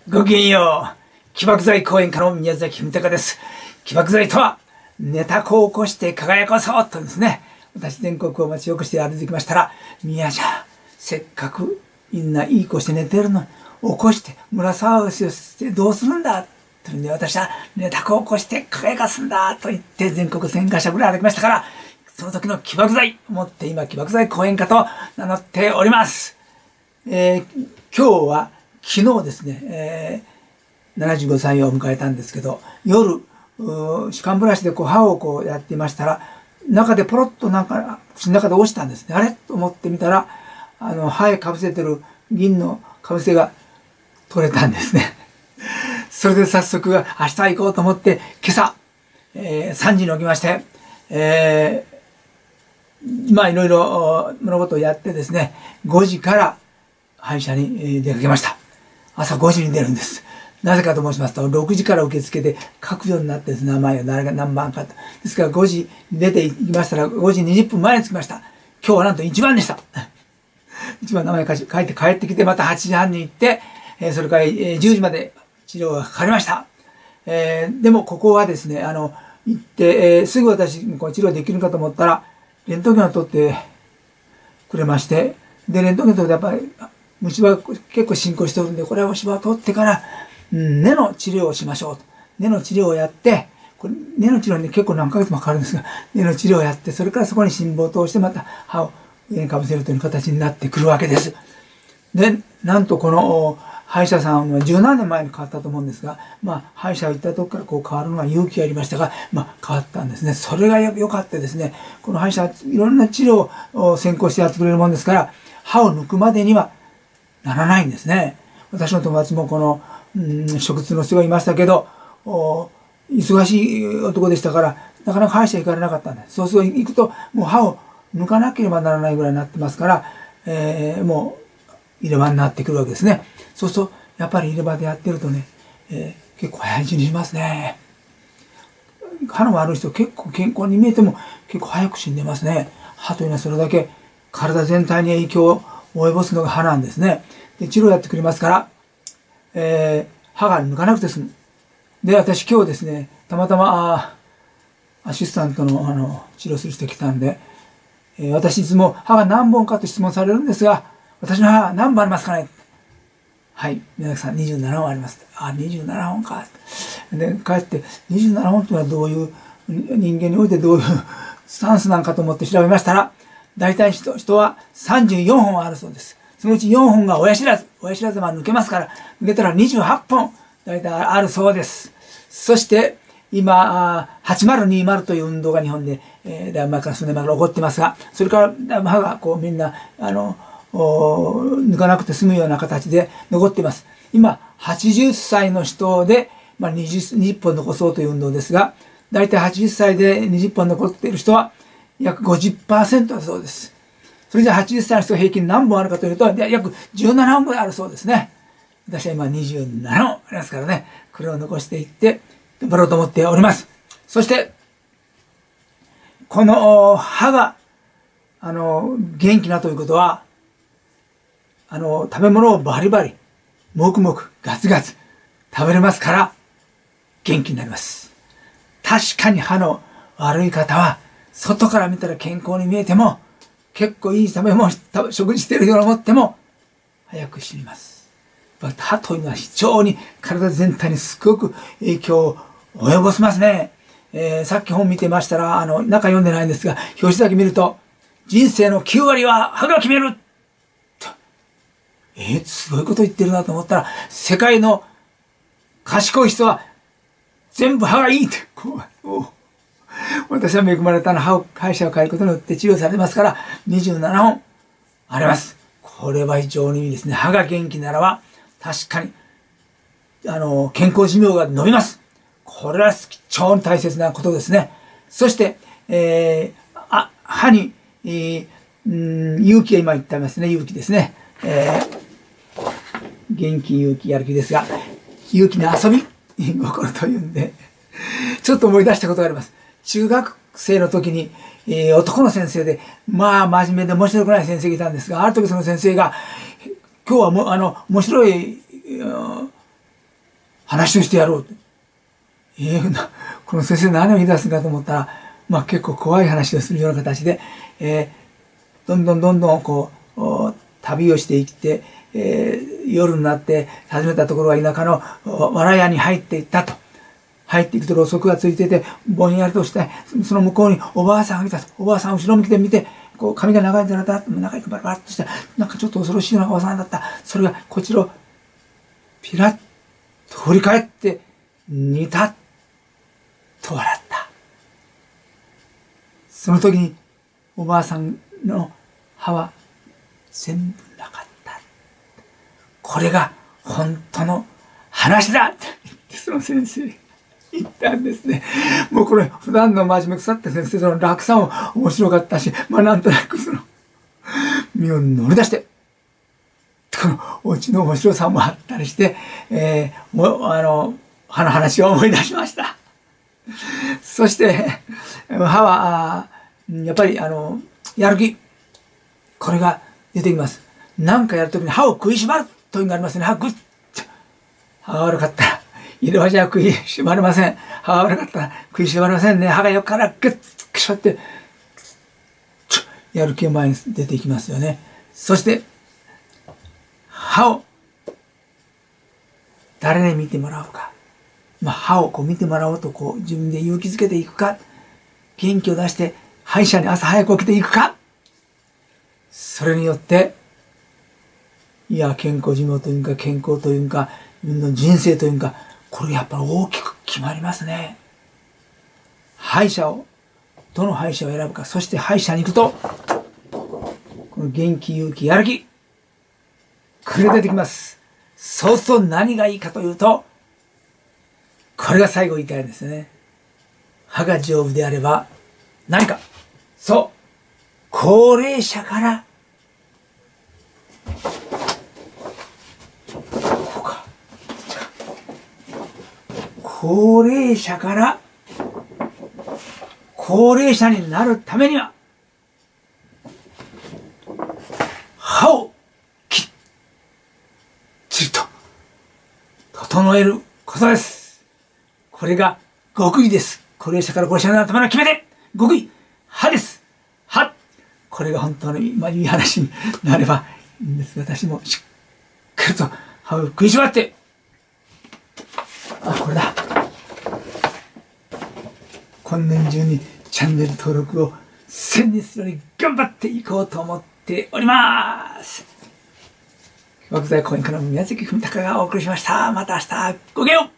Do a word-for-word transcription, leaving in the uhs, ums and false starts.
ごきげんよう。起爆剤講演家の宮崎文隆です。起爆剤とは、寝た子を起こして輝かそうとですね、私全国を街を起こして歩いてきましたら、宮ちゃん、せっかくみんないい子して寝てるのに、起こして村騒がしをしてどうするんだというんで、私は寝た子を起こして輝かすんだと言って全国せんかしょぐらい歩きましたから、その時の起爆剤を持って今起爆剤講演家と名乗っております。えー、今日は昨日ですね、えー、ななじゅうごさいを迎えたんですけど、夜、歯間ブラシでこう歯をこうやっていましたら、中でポロッとなんか、口の中で落ちたんですね。あれと思ってみたら、あの、歯へかぶせてる銀のかぶせが取れたんですね。それで早速、明日行こうと思って、今朝、えー、さんじに起きまして、えー、まあいろいろ物事をやってですね、ごじから歯医者に出かけました。朝ごじに出るんです。なぜかと申しますと、ろくじから受付で書くようになってですね、名前を誰が何番かと。ですからごじに出て行きましたら、ごじにじゅっぷんまえに着きました。今日はなんといちばんでした。いちばん名前書いて帰ってきて、またはちじはんに行って、それからじゅうじまで治療がかかりました。えー、でもここはですね、あの、行って、えー、すぐ私こう治療できるかと思ったら、レントゲンを取ってくれまして、で、レントゲンを取ってやっぱり、虫歯が結構進行しておるんで、これは虫歯を取ってから、うん、根の治療をしましょうと。根の治療をやって、これ根の治療に結構何ヶ月もかかるんですが、根の治療をやって、それからそこに心房を通してまた歯を上にかぶせるという形になってくるわけです。で、なんとこの歯医者さんは十何年前に変わったと思うんですが、まあ、歯医者を行った時からこう変わるのは勇気がいりましたが、まあ、変わったんですね。それが良かったですね。この歯医者はいろんな治療を先行してやってくれるもんですから、歯を抜くまでにはならないんですね。私の友達もこの、うん、食通の人がいましたけど、忙しい男でしたから、なかなか歯医者行かれなかったんです。そうすると行くと、もう歯を抜かなければならないぐらいになってますから、えー、もう入れ歯になってくるわけですね。そうすると、やっぱり入れ歯でやってるとね、えー、結構早死にしますね。歯の悪い人、結構健康に見えても結構早く死んでますね。歯というのはそれだけ体全体に影響を及ぼすのが歯なんですね。で、治療やってくれますから、えー、歯が抜かなくて済む。で、私今日ですね、たまたま、アシスタントの、あの、治療する人来たんで、えー、私いつも歯が何本かと質問されるんですが、私の歯何本ありますかね？はい、宮崎さんにじゅうななほんあります。あ、にじゅうななほんか。で、帰って、にじゅうななほんというのはどういう、人間においてどういうスタンスなんかと思って調べましたら、大体人、人はさんじゅうよんほんあるそうです。そのうちよんほんが親知らず。親知らずは抜けますから、抜けたらにじゅうはっぽん、大体あるそうです。そして、今、はちまるにじゅうという運動が日本で、えー、だいぶ前から数年前から起こってますが、それからだいぶ歯がこうみんな、あの、抜かなくて済むような形で残っています。今、はちじゅっさいの人で、まあ、にじゅう、にじゅっぽん残そうという運動ですが、大体はちじゅっさいでにじゅっぽん残っている人は、約 ごじゅっパーセント だそうです。それじゃあはちじゅっさいの人が平均何本あるかというと、約じゅうななほんぐらいあるそうですね。私は今にじゅうななほんありますからね、これを残していって頑張ろうと思っております。そして、この歯が、あの、元気なということは、あの、食べ物をバリバリ、もくもく、ガツガツ食べれますから、元気になります。確かに歯の悪い方は、外から見たら健康に見えても、結構いい食べ物、食事しているように思っても、早く死にます。歯というのは非常に体全体にすごく影響を及ぼしますね。えー、さっき本見てましたら、あの、中読んでないんですが、表紙だけ見ると、人生のきゅうわりは歯が決めると。えー、すごいこと言ってるなと思ったら、世界の賢い人は全部歯がいいって、こう、私は恵まれたの歯を、歯医者を変えることによって治療されてますから、にじゅうななほんあります。これは非常にいいですね。歯が元気ならば、確かに、あの、健康寿命が伸びます。これは非常に大切なことですね。そして、えー、あ、歯に、えー、うん、勇気が今言ってますね。勇気ですね。えー、元気、勇気、やる気ですが、勇気の遊び心というんで、ちょっと思い出したことがあります。中学生の時に、えー、男の先生で、まあ真面目で面白くない先生がいたんですが、ある時その先生が、今日はもあの、面白い、 話をしてやろうって。ええー、な、この先生何を言い出すかと思ったら、まあ結構怖い話をするような形で、えー、どんどんどんどんこう、旅をしていって、えー、夜になって始めたところは田舎の藁屋に入っていったと。入っていくとろうそくがついてて、ぼんやりとして、その向こうにおばあさんが来たと。おばあさん後ろ向きで見て、こう髪が長いんだな、長いバラバラっとして、なんかちょっと恐ろしいようなおばさんだった。それがこちらをピラッと振り返って、似たと笑った。その時におばあさんの歯は全部なかった。これが本当の話だって言ってその先生言ったんですね。もうこれ普段の真面目腐った先生の落差も面白かったし、まあなんとなくその身を乗り出して、このお家の面白さもあったりして、えー、もあの歯の話を思い出しました。そして歯はやっぱりあのやる気、これが出てきます。何かやるときに歯を食いしばるというのがありますね。歯グッと。歯が悪かったら入れ歯じゃ食いしばれません。歯が悪かったら食いしばれませんね。歯がよからグッとしょってやる気が前に出てきますよね。そして歯を誰に見てもらうか、まあ、歯をこう見てもらおうとこう自分で勇気づけていくか、元気を出して歯医者に朝早く起きていくか、それによっていや健康寿命というか健康というか自分の人生というか、これやっぱり大きく決まりますね。歯医者をどの歯医者を選ぶか、そして歯医者に行くとこの元気、勇気、やる気、これが出てきます。そうすると何がいいかというと、これが最後言いたいんですね。歯が丈夫であれば何か、そう、高齢者からこうか高齢者から高齢者になるためには歯をきっちりと整えることです。これが極意です。高齢者から高齢者になるための決め手、極意、歯です。歯、これが本当に、まあ、いい話になればいいんですが、私もしっかりと歯を食いしばって、あ、これだ。今年中にチャンネル登録をせんにんするように頑張っていこうと思っております。木材公園から宮崎文隆がお送りしました。また明日、ごきげんよう。